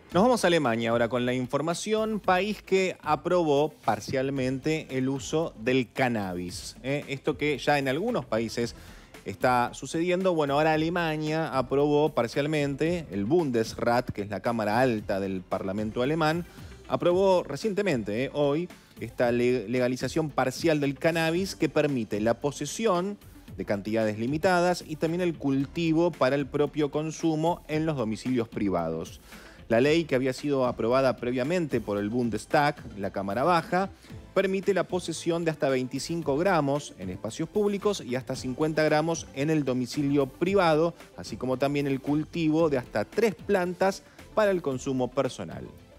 Nos vamos a Alemania ahora con la información, país que aprobó parcialmente el uso del cannabis. Esto que ya en algunos países está sucediendo. Bueno, ahora Alemania aprobó parcialmente, el Bundesrat, que es la Cámara Alta del Parlamento alemán, aprobó recientemente, hoy, esta legalización parcial del cannabis que permite la posesión de cantidades limitadas y también el cultivo para el propio consumo en los domicilios privados. La ley, que había sido aprobada previamente por el Bundestag, la Cámara Baja, permite la posesión de hasta 25 gramos en espacios públicos y hasta 50 gramos en el domicilio privado, así como también el cultivo de hasta 3 plantas para el consumo personal.